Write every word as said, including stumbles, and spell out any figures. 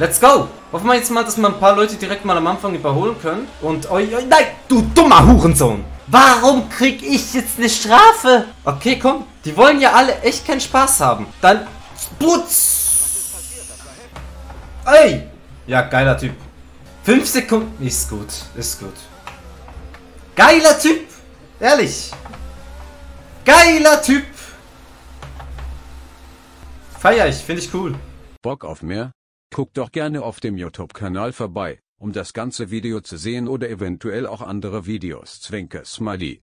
Let's go! Hoffen wir jetzt mal, dass wir ein paar Leute direkt mal am Anfang überholen können. Und... Oh, oh, nein, du dummer Hurensohn! Warum krieg ich jetzt eine Strafe? Okay, komm. Die wollen ja alle echt keinen Spaß haben. Dann... Putz! Ey! Ja, geiler Typ. Fünf Sekunden... Ist gut, ist gut. Geiler Typ! Ehrlich! Geiler Typ! Feier ich, finde ich cool. Bock auf mehr? Guckt doch gerne auf dem YouTube-Kanal vorbei, um das ganze Video zu sehen oder eventuell auch andere Videos. Zwinker Smiley.